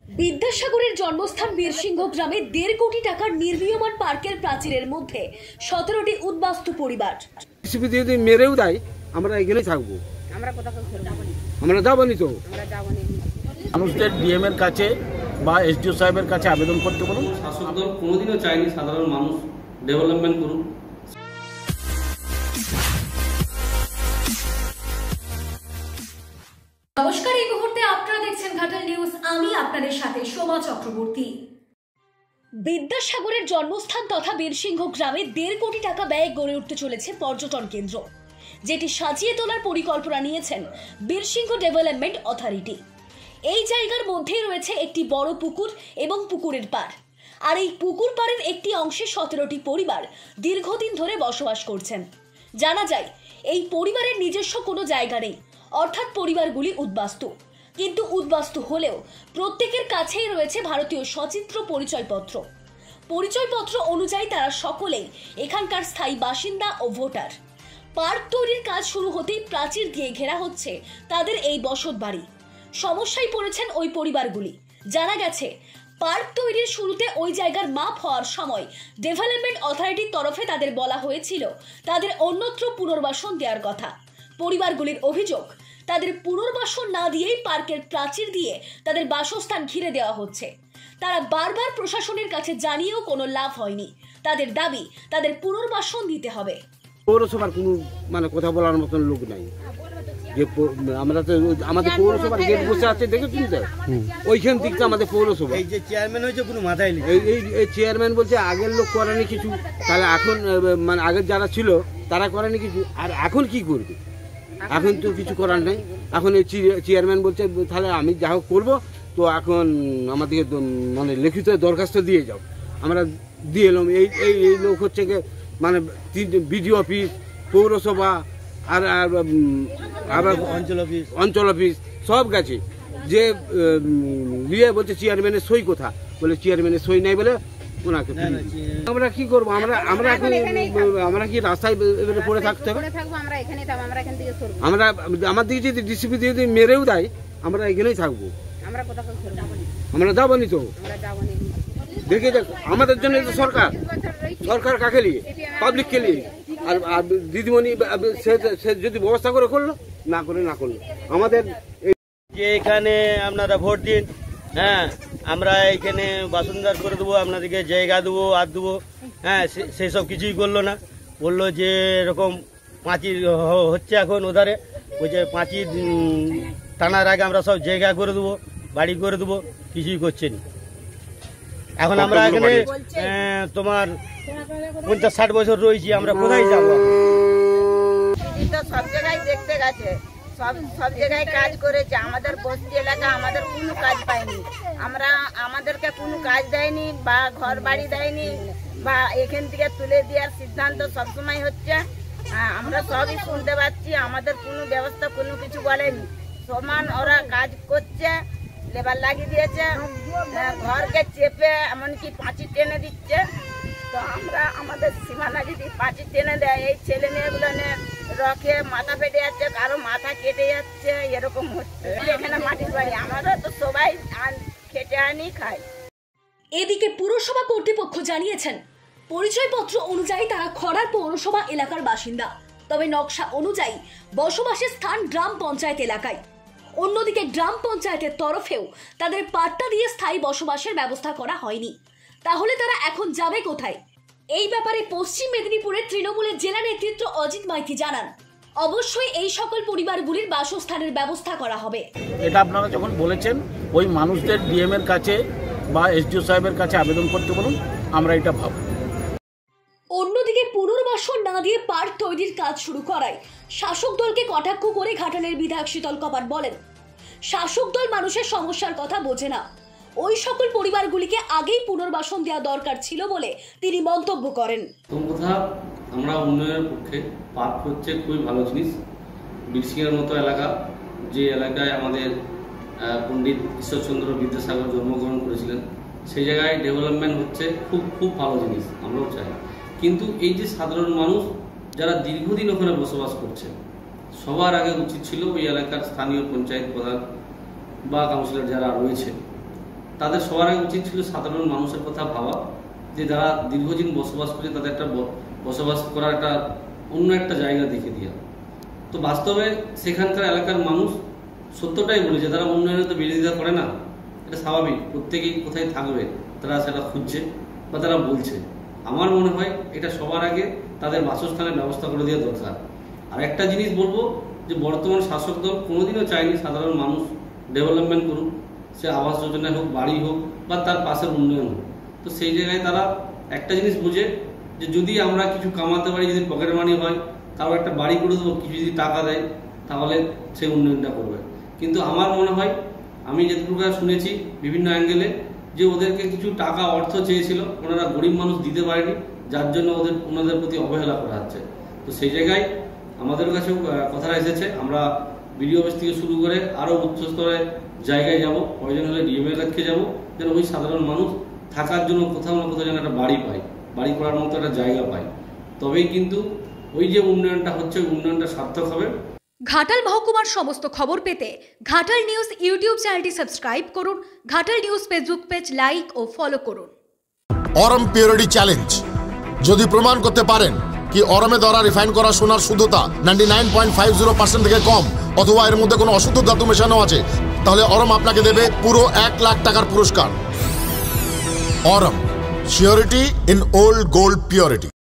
বিদ্যাসাগরের জন্মস্থান বীরসিংহ গ্রামে 1.5 কোটি টাকার নির্মীয়মান পার্কের প্রাচীরের মধ্যে 17টি উদ্বাস্তু পরিবার। যদি মেরেও দেয় আমরা এখানেই থাকবো, আমরা যাবনি তো। মানুষদের ডিএম এর কাছে বা এসডিও সাহেবের কাছে আবেদন করতে বলুন। শাসক দল কোনোদিনও চায়নি সাধারণ মানুষ ডেভেলপমেন্ট করুন। নমস্কার, এই মুহূর্তে আপনারা দেখছেন ঘাটাল নিউজ, আমি আপনাদের সাথে শোভা চক্রবর্তী। বিদ্যাসাগরের জন্মস্থান তথা বীরসিংহ গ্রামে 1.5 কোটি টাকা ব্যয়ে গড়ে উঠতে চলেছে পর্যটন কেন্দ্র, যেটি সাজিয়ে তোলার পরিকল্পনা নিয়েছেন বীরসিংহ ডেভেলপমেন্ট অথরিটি। এই জায়গার মধ্যেই রয়েছে একটি বড় পুকুর এবং পুকুরের পাড়, আর এই পুকুর পাড়ের একটি অংশে 17টি পরিবার দীর্ঘদিন ধরে বসবাস করছেন। জানা যায় এই পরিবারের নিজস্ব কোনো জায়গা নেই, অর্থাৎ পরিবারগুলি উদ্বাস্তু। কিন্তু উদ্বাস্তু হলেও প্রত্যেকের কাছেই রয়েছে ভারতীয় সচিত্র পরিচয়পত্র অনুযায়ী তারা সকলেই এখানকার স্থায়ী বাসিন্দা ও ভোটার। পার্ক তৈরির কাজ শুরু হতেই প্রাচীর দিয়ে ঘেরা হচ্ছে তাদের এই বসত বাড়ি। সমস্যায় পড়েছেন ওই পরিবারগুলি। জানা গেছে পার্ক তৈরির শুরুতে ওই জায়গার মাপ হওয়ার সময় ডেভেলপমেন্ট অথরিটির তরফে তাদের বলা হয়েছিল তাদের অন্যত্র পুনর্বাসন দেওয়ার কথা। পরিবারগুলির অভিযোগ, তাদের পুনর্বাসন না দিয়েই পার্কের প্রাচীর দিয়ে তাদের বাসস্থান ঘিরে দেওয়া হচ্ছে। তারা বারবার প্রশাসনের কাছে জানিয়েও কোনো লাভ হয়নি। তাদের দাবি তাদের পুনর্বাসন দিতে হবে। পৌরসভার কোনো কথা বলার মতন লোক নাই। যে আমরা তো আমাদের পৌরসভার গেট বসে আছে দেখেছি তো, ওইখান থেকে আমাদের পৌরসভা এই যে চেয়ারম্যান হয়েছে কোনো মাথায় নেই। এই চেয়ারম্যান বলছে আগের লোক করেনি কিছু, তাহলে এখন মানে আগের যারা ছিল তারা করেনি কিছু, আর এখন কি করবে? এখন তো কিছু করার নেই। এখন এই চেয়ারম্যান বলছে তাহলে আমি যা হোক করবো, তো এখন আমাদেরকে মানে লিখিত দরখাস্ত দিয়ে যাও। আমরা দিয়ে এলাম। এই লোক হচ্ছে মানে বিডিও অফিস, পৌরসভা আর অঞ্চল অফিস সব গেছে। যে নিয়ে বলছে চেয়ারম্যানের সই কোথা, বলে চেয়ারম্যানের সই নাই বলে ওনাকে। আমরা কি করবো? আমরা এখন আমরা কি রাস্তায় পড়ে থাকতে হবে? আমরা আমার দিকে যদি ডিসিপি যদি মেরেও দেয় আমরা এখানেই থাকবো, আমরা যাবনি তো। দেখে দেখ আমাদের জন্য সরকার কাকে নিয়ে, পাবলিককে নিয়ে। আর দিদিমণি সে যদি ব্যবস্থা করে করলো, না করলো আমাদের যে এখানে আপনারা ভোট দিন, হ্যাঁ আমরা এখানে বাসিন্দার করে দেবো, আপনাদেরকে জায়গা দেবো আর দেবো, হ্যাঁ সেই সব কিছুই করলো না। বললো যে এরকম পাঁচির হচ্ছে এখন ওধারে, ওই যে পাঁচির টানার আগে আমরা সব জায়গা করে দেবো, বাড়ি করে দেবো, কিছুই করছে না। এখন আমরা এখানে তোমার 50-60 বছর রয়েছি, আমরা কোথায় যাবো? সব জায়গায় দেখতে গেছে, সব জায়গায় কাজ করেছে। আমাদের বস্তি এলাকা আমাদের কোনো কাজ পায়নি, আমাদেরকে কোনো কাজ দেয়নি বা ঘর বাড়ি দেয়নি, বা এখান থেকে তুলে দেওয়ার সিদ্ধান্ত সবসময় হচ্ছে। আমরা সবই শুনতে পাচ্ছি, আমাদের কোনো ব্যবস্থা কোনো কিছু বলেনি। সমান ওরা কাজ করছে, লেবার লাগিয়ে দিয়েছে, ঘরকে চেপে এমনকি পাঁচি টেনে দিচ্ছে। তো আমরা আমাদের সীমানা যদি পাঁচি টেনে দেয়, এই ছেলে মেয়েগুলো রকে মাথা ফেটে যাচ্ছে, কারো মাথা কেটে যাচ্ছে, এরকম হচ্ছে। এখানে মাটির বাড়ি, আমরা তো সবাই খেটে আনি খাই। এদিকে পুরসভা কর্তৃপক্ষ জানিয়েছেন পরিচয়পত্র অনুযায়ী তারা খড়ার পৌরসভা এলাকার বাসিন্দা, তবে নকশা অনুযায়ী বসবাসের স্থান গ্রাম পঞ্চায়েত এলাকায়। অন্যদিকে গ্রাম পঞ্চায়েতের তরফেও তাদের পাট্টা দিয়ে স্থায়ী বসবাসের ব্যবস্থা করা হয়নি। তাহলে তারা এখন যাবে কোথায়? এই ব্যাপারে পশ্চিম মেদিনীপুরের তৃণমূলের জেলা নেতৃত্ব অজিত মাইতি জানান, অবশ্যই এই সকল পরিবারগুলির বাসস্থানের ব্যবস্থা করা হবে। এটা আপনারা যখন বলেছেন ওই মানুষদের ডিএম এর কাছে বা এসডিও সাহেবের কাছে আবেদন করতে বলুন, আমরা এটা ভাবব। অন্যদিকে পুনর্বাসন না দিয়ে পার্ক তৈরির কাজ শুরু করায় শাসক দলকে কটাক্ষ করে ঘাটালের বিধায়ক শীতল কপাট বলেন, শাসক দল মানুষের সমস্যার কথা বোঝে না। ওই সকল পরিবারগুলিকে আগেই পুনর্বাসন দেওয়া দরকার ছিল বলে তিনি মন্তব্য করেন। আমরা উন্নয়নের পক্ষে, পার্ক হচ্ছে খুবই ভালো জিনিস। বীরসিংহের মতো এলাকা, যে এলাকায় আমাদের পণ্ডিত ঈশ্বরচন্দ্র বিদ্যাসাগর জন্মগ্রহণ করেছিলেন, সেই জায়গায় ডেভেলপমেন্ট হচ্ছে খুব ভালো জিনিস, আমরাও চাই। কিন্তু এই যে সাধারণ মানুষ যারা দীর্ঘদিন ওখানে বসবাস করছে, সবার আগে উচিত ছিল ওই এলাকার স্থানীয় পঞ্চায়েত প্রধান বা কাউন্সিলর যারা রয়েছে তাদের সবার আগে উচিত ছিল সাধারণ মানুষের কথা ভাবা, যে যারা দীর্ঘদিন বসবাস করে তাদের একটা বসবাস করার একটা অন্য একটা জায়গা দেখে দেওয়া। তো বাস্তবে সেখানকার এলাকার মানুষ সত্যটাই বলে যে তারা উন্নয়নে তো বিরোধিতা করে না, এটা স্বাভাবিক, প্রত্যেকেই কোথায় থাকবে তারা সেটা খুঁজছে বা তারা বলছে। আমার মনে হয় এটা সবার আগে তাদের বাসস্থানের ব্যবস্থা করে দেওয়া দরকার। আর একটা জিনিস বলবো যে বর্তমান শাসক দল কোনোদিনও চায়নি সাধারণ মানুষ ডেভেলপমেন্ট করুক, সে আবাস যোজনা হোক, বাড়ি হোক বা তার পাশের উন্নয়ন হোক। তো সেই জায়গায় তারা একটা জিনিস বুঝে যে যদি আমরা কিছু কামাতে পারি, যদি পকেট মানি হয়, তাও একটা বাড়ি করে দেবো, কিছু যদি টাকা দেয় তাহলে সেই উন্নয়নটা করবে। কিন্তু আমার মনে হয় আমি যেটুকু শুনেছি বিভিন্ন অ্যাঙ্গেলে যে ওদেরকে কিছু টাকা অর্থ চেয়েছিল, ওনারা গরিব মানুষ দিতে পারেনি, যার জন্য ওনাদের প্রতি অবহেলা করা হচ্ছে। তো সেই জায়গায় আমাদের কাছেও কথাটা এসেছে, আমরা বিডিও অফিস থেকে শুরু করে আরও উচ্চ স্তরে জায়গায় যাব, প্রয়োজন হলে ডিএমের কাছে যাব, যেন ওই সাধারণ মানুষ থাকার জন্য কোথাও না কোথাও যেন একটা বাড়ি পায়, বাড়ি করার মতো একটা জায়গা পায়। তবেই কিন্তু ওই যে উন্নয়নটা হচ্ছে, উন্নয়নটা সার্থক হবে। ঘাটাল মহকুমার সমস্ত খবর পেতে ঘাটাল নিউজ ইউটিউব চ্যানেলটি সাবস্ক্রাইব করুন। Ghatal news Facebook page like ও ফলো করুন। অরম পিউরিটি চ্যালেঞ্জ, যদি প্রমাণ করতে পারেন কি অরমে দ্বারা রিফাইন করা সোনার শুদ্ধতা 99.50% থেকে কম অথবা এর মধ্যে কোনো অশুদ্ধ ধাতু মেশানো আছে, তাহলে অরম আপনাকে দেবে পুরো 1 লাখ টাকার পুরস্কার। Aurum, surety in old gold purity.